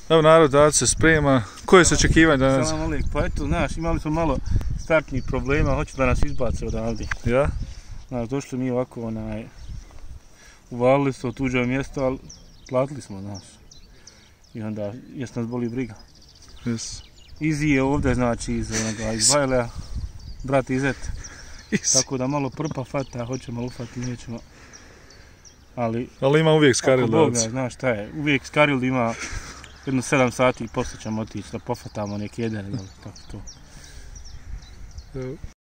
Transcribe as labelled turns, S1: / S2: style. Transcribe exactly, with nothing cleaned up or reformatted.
S1: Evo narod, Aco se sprema. Koje su očekivanje danas?
S2: Salam alejk. Pa eto, znaš, imali smo malo startnih problema, hoću da nas izbace odavde.
S1: Ja?
S2: Znaš, došli mi ovako, onaj, uvalili se u tuđe mjesto, ali platili smo, znaš. I onda, jes nas boli briga.
S1: Yes.
S2: Izi je ovdje, znači, iz, onoga, iz Bajlea, brat Izet. Tako da malo prpa fata, hoćemo ufati, nećemo. Ali,
S1: ali ima uvijek Skaril.
S2: Boga, znaš šta je, uvijek Skaril ima jedno sedam sati i poslije ćemo otići da pofatamo neki jedan, tako to.